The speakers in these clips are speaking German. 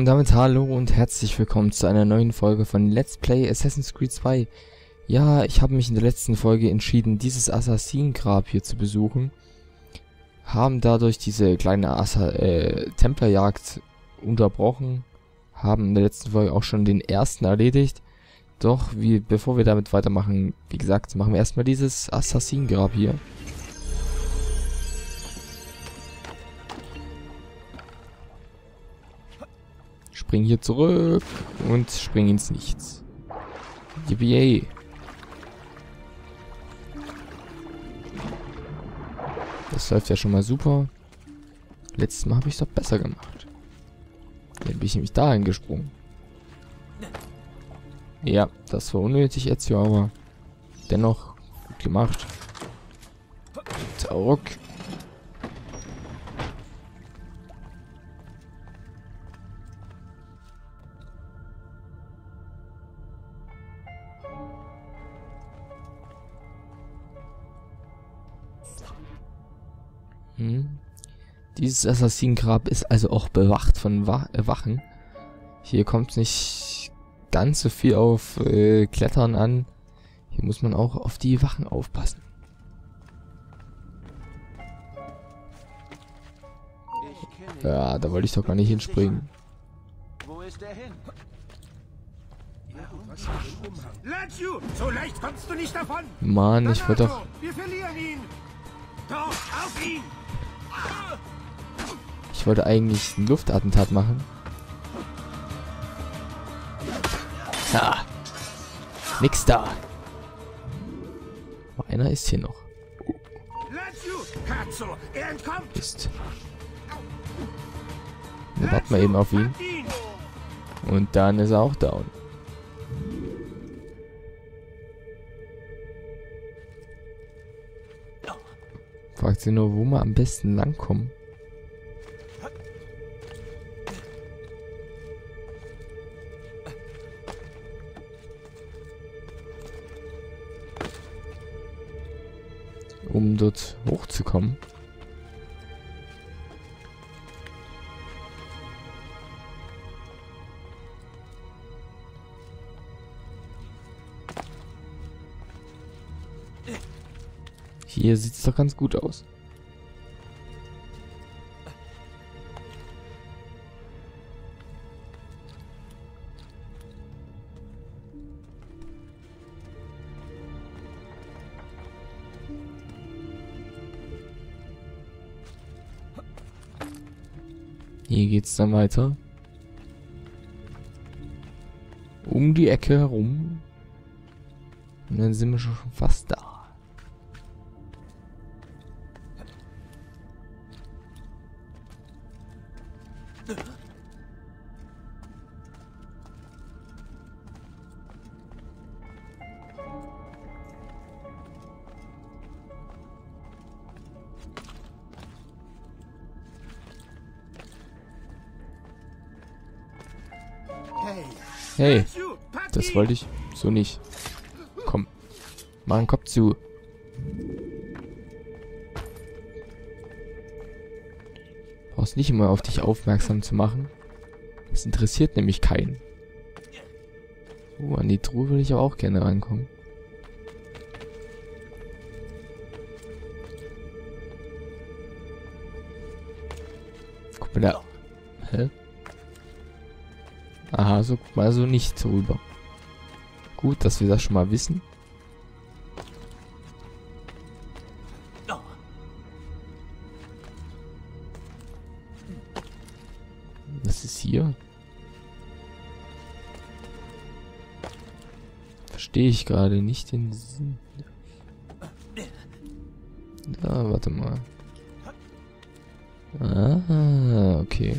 Und damit hallo und herzlich willkommen zu einer neuen Folge von Let's Play Assassin's Creed 2. Ja, ich habe mich in der letzten Folge entschieden, dieses Assassinengrab hier zu besuchen. Haben dadurch diese kleine Templerjagd unterbrochen. Haben in der letzten Folge auch schon den ersten erledigt. Doch, bevor wir damit weitermachen, wie gesagt, machen wir erstmal dieses Assassinengrab hier. Spring hier zurück und spring ins Nichts. Yippie. Das läuft ja schon mal super. Letztes Mal habe ich es doch besser gemacht. Dann bin ich nämlich dahin gesprungen. Ja, das war unnötig jetzt hier, aber dennoch gut gemacht. Zurück. Dieses Assassinengrab ist also auch bewacht von Wachen. Hier kommt es nicht ganz so viel auf Klettern an. Hier muss man auch auf die Wachen aufpassen. Ja, da wollte ich doch gar nicht hinspringen. Wo ist der hin? So leicht kommst du nicht davon. Mann, ich wollte doch... Wir verlieren ihn. Doch, auf ihn. Ich wollte eigentlich ein Luftattentat machen. Ha! Nix da. Aber einer ist hier noch. Katzo, er entkommt. Ist. Dann warten wir eben auf ihn. Und dann ist er auch down. Fragt sie nur, wo wir am besten langkommen. Um dort hochzukommen. Hier sieht es doch ganz gut aus. Hier geht's dann weiter. Um die Ecke herum. Und dann sind wir schon fast da. Hey, das wollte ich so nicht. Komm, mach den Kopf zu. Brauchst nicht immer auf dich aufmerksam zu machen. Das interessiert nämlich keinen. An die Truhe würde ich aber auch gerne rankommen. Guck mal da. Hä? Aha, so guck mal so nicht rüber. Gut, dass wir das schon mal wissen. Was ist hier? Verstehe ich gerade nicht den Sinn. Da, warte mal. Ah, okay.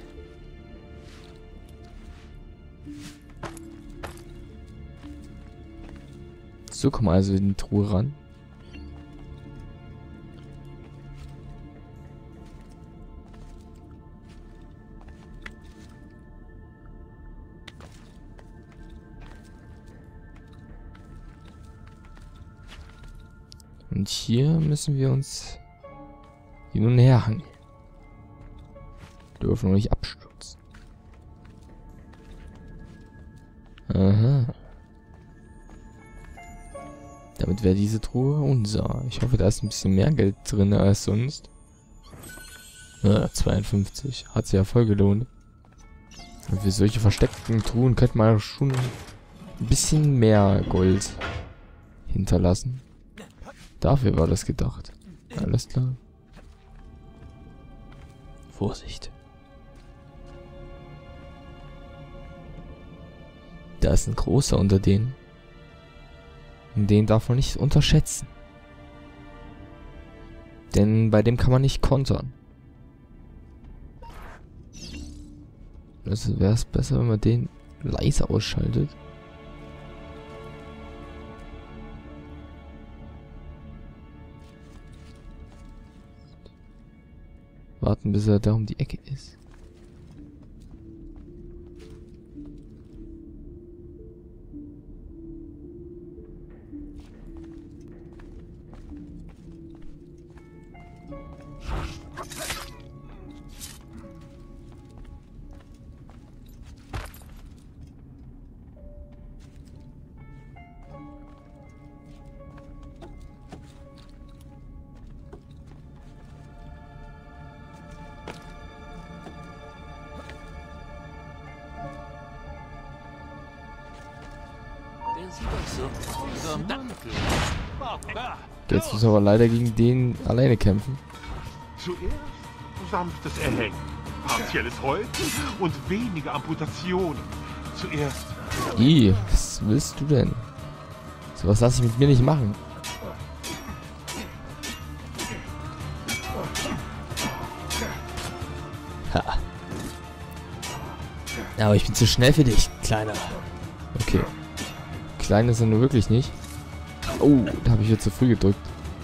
So, komm also in die Truhe ran. Und hier müssen wir uns hin und her hangeln. Dürfen noch nicht abstürzen. Aha. Damit wäre diese Truhe unser. Ich hoffe, da ist ein bisschen mehr Geld drin als sonst. Ja, 52. Hat sich ja voll gelohnt. Und für solche versteckten Truhen könnte man schon ein bisschen mehr Gold hinterlassen. Dafür war das gedacht. Alles klar. Vorsicht. Da ist ein großer unter denen. Und den darf man nicht unterschätzen. Denn bei dem kann man nicht kontern. Also wäre es besser, wenn man den leise ausschaltet. Warten, bis er da um die Ecke ist. Der sieht doch so aus. Unser Mantel. Jetzt muss er aber leider gegen den alleine kämpfen. Zuerst sanftes Erhängen, partielles Häuten und wenige Amputationen. Zuerst... Was willst du denn? Sowas lasse ich mit mir nicht machen. Ha. Aber ich bin zu schnell für dich, Kleiner. Okay. Klein ist er nur wirklich nicht. Oh, da habe ich jetzt zu früh gedrückt.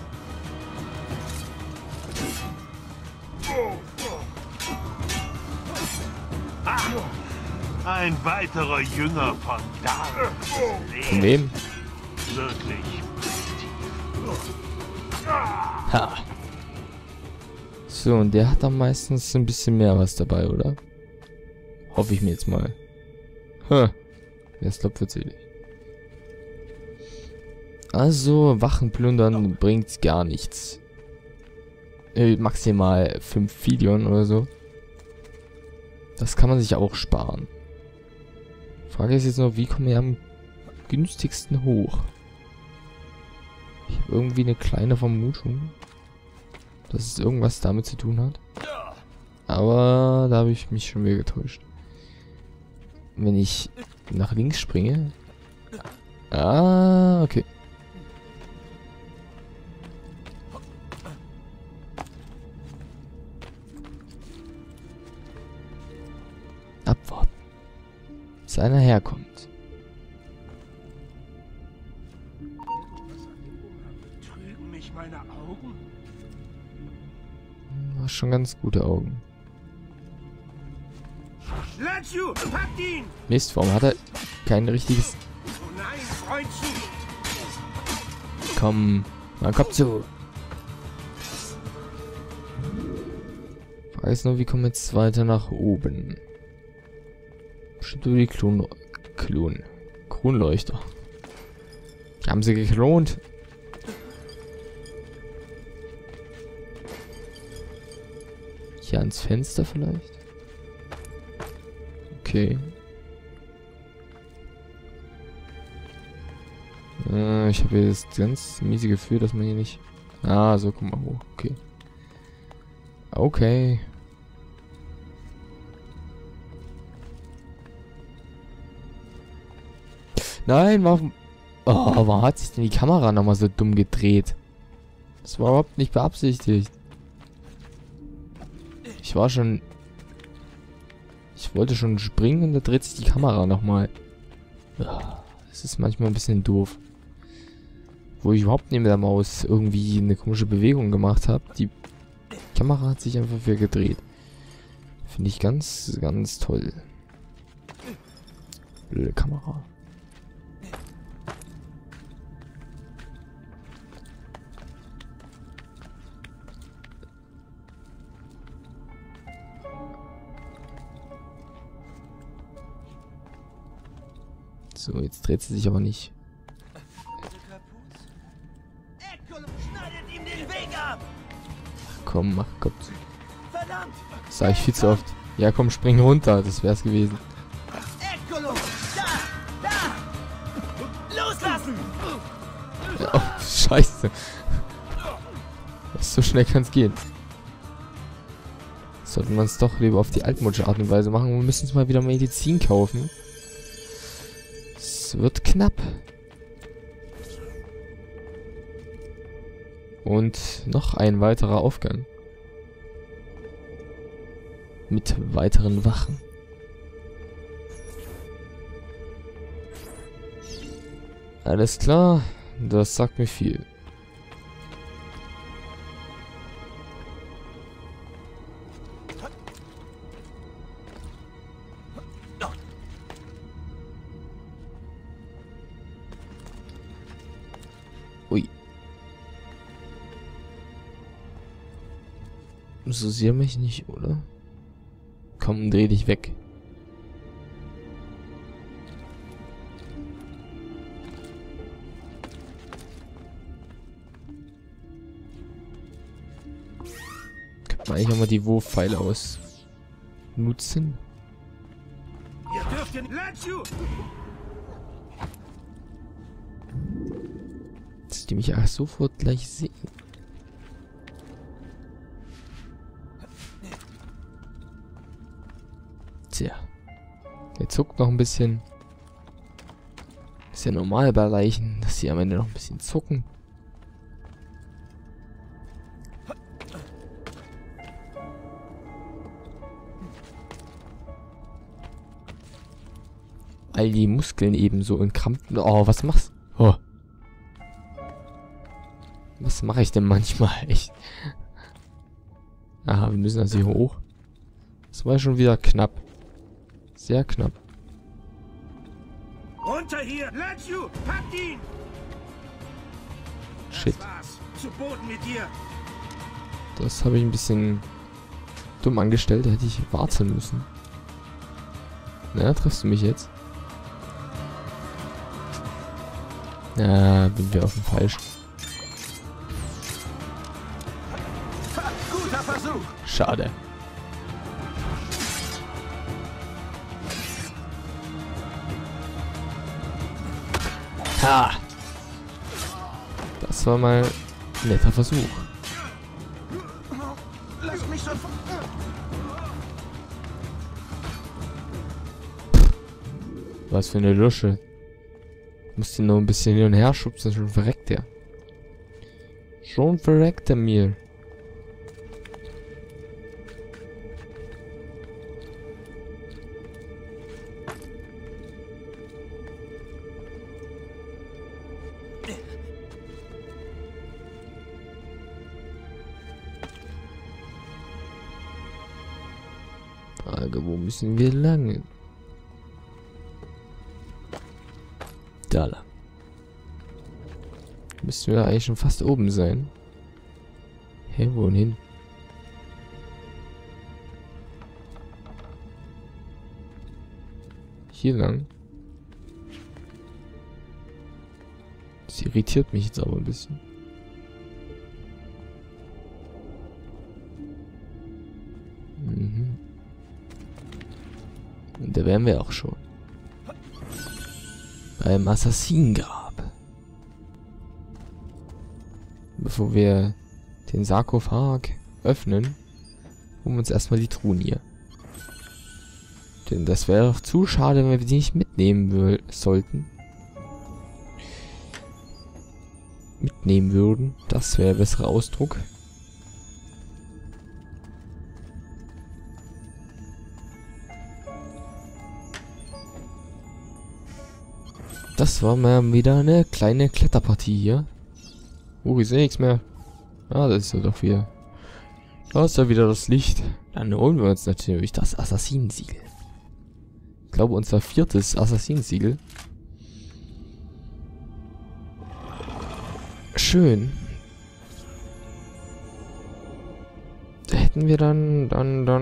Ein weiterer Jünger von Dark. Von wem? Wirklich. Ha. So, und der hat dann meistens ein bisschen mehr was dabei, oder? Hoffe ich mir jetzt mal. Wer ist glaubwürdig? Also, Wachen plündern bringt gar nichts. Maximal 5 Filion oder so. Das kann man sich auch sparen. Frage ist jetzt noch, wie kommen wir am günstigsten hoch? Ich habe irgendwie eine kleine Vermutung, dass es irgendwas damit zu tun hat. Aber da habe ich mich schon wieder getäuscht. Wenn ich nach links springe... Ah, okay. Abwarten. Bis einer herkommt. Trügen mich meine Augen? War schon ganz gute Augen. Latschu, packt ihn! Mist, warum hat er kein richtiges... Oh nein, Freundchen! Komm, mal Kopf zu. Frage ist nur, wie kommen wir jetzt weiter nach oben? Bestimmt über die Kronleuchter. Haben sie geklont? Hier ans Fenster vielleicht? Okay. Ich habe hier das ganz miese Gefühl, dass man hier nicht... Ah, so, guck mal hoch. Okay. Okay. Nein, warum... Oh, warum hat sich denn die Kamera nochmal so dumm gedreht? Das war überhaupt nicht beabsichtigt. Ich war schon... Ich wollte schon springen und da dreht sich die Kamera nochmal. Das ist manchmal ein bisschen doof. Wo ich überhaupt neben der Maus irgendwie eine komische Bewegung gemacht habe. Die Kamera hat sich einfach wieder gedreht. Finde ich ganz, ganz toll. Blöde Kamera. So, jetzt dreht sie sich aber nicht. Schneidet ihm den Weg ab! Komm, mach Gott. Verdammt! Das sag ich viel zu oft. Ja, komm, spring runter. Das wär's gewesen. Ekkolum! Da! Da! Loslassen! Ja, oh, scheiße. So schnell kann's gehen. Sollten wir uns doch lieber auf die altmodische Art und Weise machen. Wir müssen uns mal wieder Medizin kaufen. Es wird knapp. Und noch ein weiterer Aufgang. Mit weiteren Wachen. Alles klar, das sagt mir viel. Ui. So sehr mich nicht, oder? Komm, dreh dich weg. Könnte man eigentlich auch mal die Wurfpfeile aus nutzen. Ihr dürft ihn... Let you! Dass die mich auch sofort gleich sehen. Tja. Der zuckt noch ein bisschen. Ist ja normal bei Leichen, dass sie am Ende noch ein bisschen zucken. All die Muskeln ebenso in Krampfen. Oh, was machst du? Oh. Was mache ich denn manchmal? Echt? Aha, wir müssen also hier hoch. Das war schon wieder knapp. Sehr knapp. Runter hier! Let you! Packt ihn! Shit. Das war's. Zu Boden mit dir! Das habe ich ein bisschen dumm angestellt. Da hätte ich warten müssen. Na, triffst du mich jetzt? Ja, bin wir auf dem Falsch. Guter Versuch! Schade. Ha! Das war mal ein netter Versuch. Lass mich schon... Was für eine Lusche. Musst ihn noch ein bisschen hin und her schubsen, schon verreckt er. Schon verreckt er mir. Frage, wo müssen wir lang? Da lang. Müssten wir eigentlich schon fast oben sein. Hä, wohin? Hier lang. Das irritiert mich jetzt aber ein bisschen. Mhm. Und da wären wir auch schon. Beim Assassinengrab. Bevor wir den Sarkophag öffnen, holen wir uns erstmal die Truhen hier. Denn das wäre doch zu schade, wenn wir die nicht mitnehmen sollten. Mitnehmen würden. Das wäre der bessere Ausdruck. Das war mal wieder eine kleine Kletterpartie hier. Oh, ich sehe nichts mehr. Ah, das ist ja doch wieder. Da ist ja wieder das Licht. Dann holen wir uns natürlich das Assassinensiegel. Ich glaube, unser 4. Assassinensiegel. Schön. Da hätten wir dann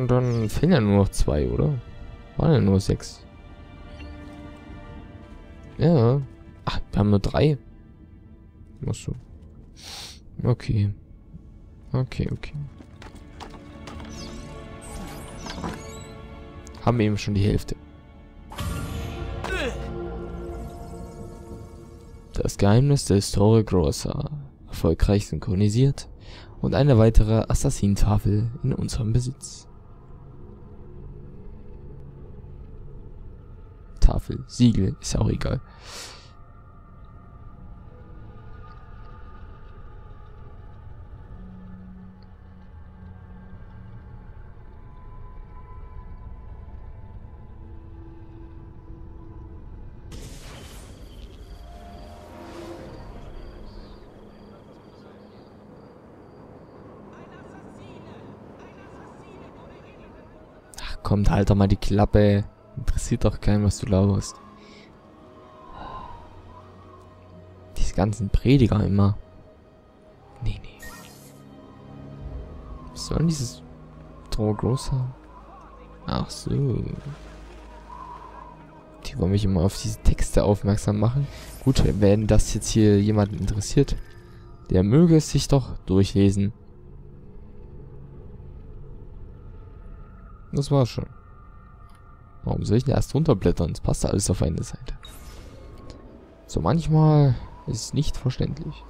fehlen ja nur noch 2, oder? Waren ja nur 6. Ja. Ach, wir haben nur 3. Ach so. Okay. Okay. Haben wir eben schon die Hälfte. Das Geheimnis der Historie Grossa. Erfolgreich synchronisiert. Und eine weitere Assassin-Tafel in unserem Besitz. Tafel, Siegel, ist ja auch egal. Ach komm, halt doch mal die Klappe. Interessiert doch keinen, was du laberst. Diese ganzen Prediger immer. Nee. Was soll denn dieses Droggrossa? Ach so. Die wollen mich immer auf diese Texte aufmerksam machen. Gut, wenn das jetzt hier jemanden interessiert, der möge es sich doch durchlesen. Das war's schon. Warum soll ich denn erst runterblättern? Es passt alles auf eine Seite. So manchmal ist es nicht verständlich.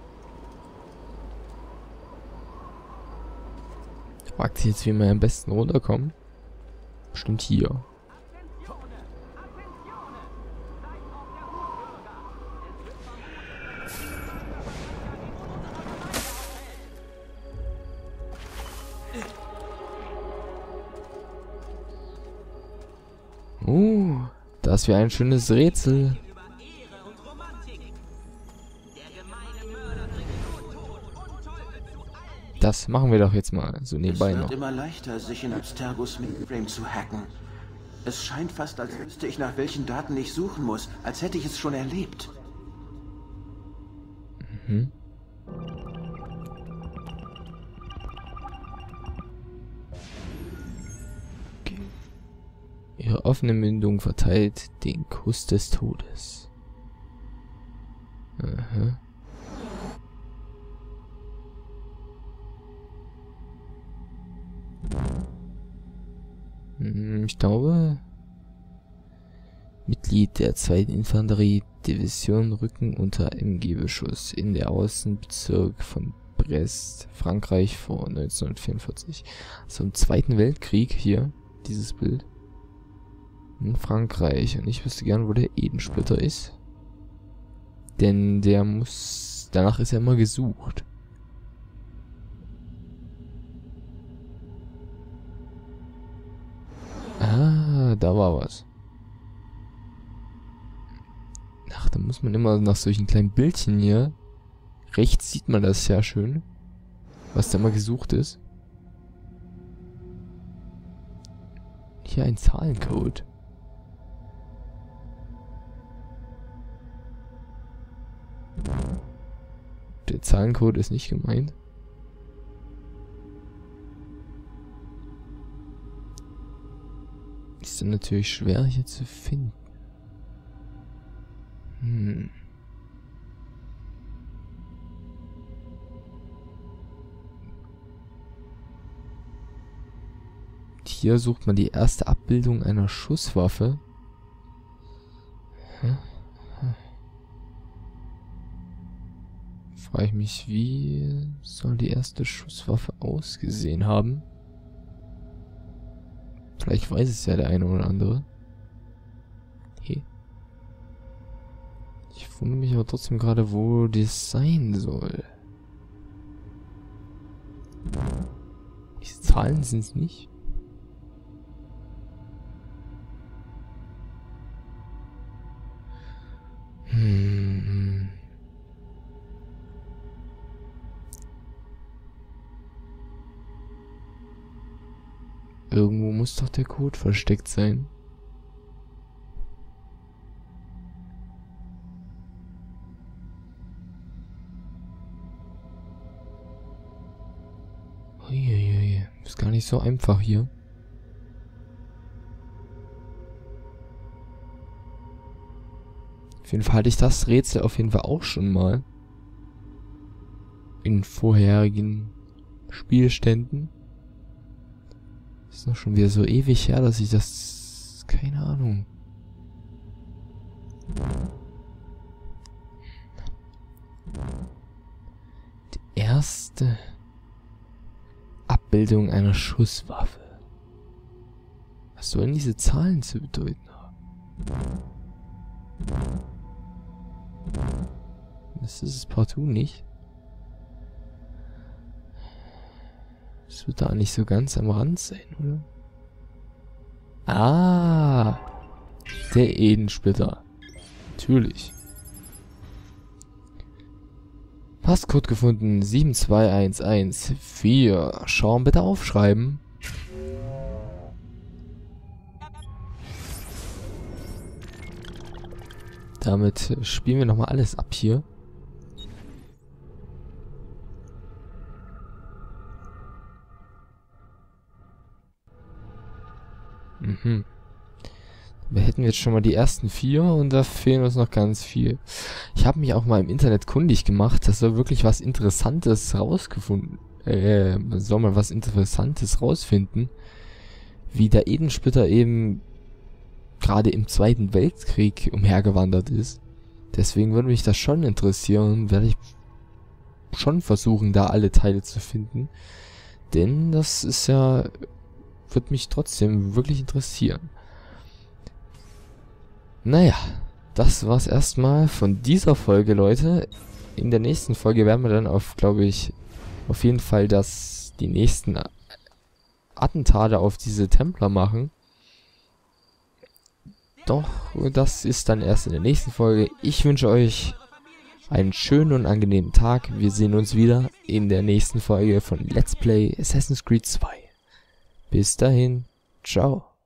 Fragt sich jetzt, wie wir am besten runterkommen. Bestimmt hier. Das wäre ein schönes Rätsel. Das machen wir doch jetzt mal so nebenbei noch. Es wird immer leichter, sich in Abstergos Mainframe zu hacken. Es scheint fast, als wüsste ich, nach welchen Daten ich suchen muss, als hätte ich es schon erlebt. Mhm. Okay. Ihre offene Mündung verteilt den Kuss des Todes. Aha. Ich glaube, Mitglied der 2. Infanterie-Division Rücken unter MG-Beschuss in der Außenbezirk von Brest, Frankreich vor 1944. Also im Zweiten Weltkrieg hier, dieses Bild. In Frankreich. Und ich wüsste gern, wo der Edensplitter ist. Denn der muss... Danach ist er immer gesucht. Ah, da war was. Ach, da muss man immer nach solchen kleinen Bildchen hier. Rechts sieht man das ja schön. Was da immer gesucht ist. Hier ein Zahlencode. Der Zahlencode ist nicht gemeint. Ist dann natürlich schwer hier zu finden. Hier sucht man die erste Abbildung einer Schusswaffe. Frage ich mich, wie soll die erste Schusswaffe ausgesehen haben? Vielleicht weiß es ja der eine oder andere. Hey. Ich wundere mich aber trotzdem gerade, wo das sein soll. Diese Zahlen sind es nicht. Irgendwo muss doch der Code versteckt sein. Uiuiui, ist gar nicht so einfach hier. Auf jeden Fall hatte ich das Rätsel auf jeden Fall auch schon mal. In vorherigen Spielständen. Ist noch schon wieder so ewig her, dass ich das... Keine Ahnung. Die erste Abbildung einer Schusswaffe. Was sollen diese Zahlen zu bedeuten haben? Das ist es partout nicht. Das wird da nicht so ganz am Rand sein, oder? Ah! Der Edensplitter. Natürlich. Passcode gefunden. 72114. Schauen bitte aufschreiben. Damit spielen wir nochmal alles ab hier. Da hätten wir jetzt schon mal die ersten 4 und da fehlen uns noch ganz viel. Ich habe mich auch mal im Internet kundig gemacht, dass da wirklich was Interessantes rausgefunden. Soll man was Interessantes rausfinden, wie der Edensplitter eben gerade im Zweiten Weltkrieg umhergewandert ist. Deswegen würde mich das schon interessieren, werde ich schon versuchen, da alle Teile zu finden. Denn das ist ja, wird mich trotzdem wirklich interessieren. Naja, das war's erstmal von dieser Folge, Leute. In der nächsten Folge werden wir dann glaube ich, auf jeden Fall die nächsten Attentate auf diese Templer machen. Doch, das ist dann erst in der nächsten Folge. Ich wünsche euch einen schönen und angenehmen Tag. Wir sehen uns wieder in der nächsten Folge von Let's Play Assassin's Creed 2. Bis dahin, ciao.